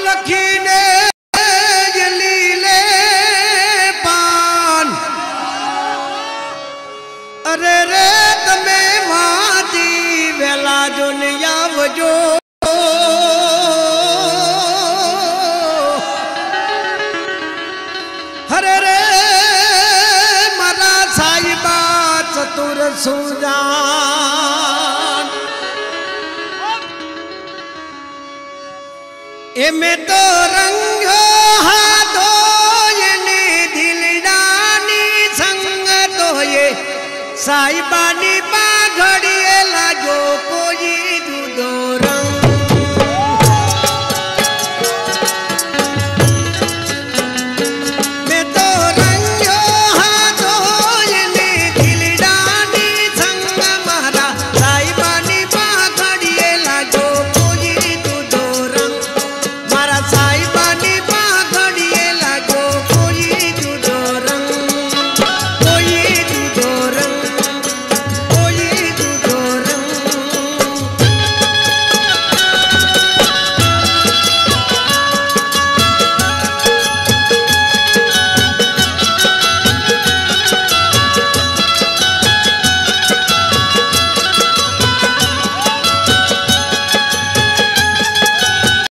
लखीने लीले पान अरे रे तमे वादी वेला दुनिया वजो हरे रे मरा साहिबा चतुर सुजान एमे तो रंग हाथो ये दिलडानी संग तो ये साहिबानी पाघड़िए लाजो को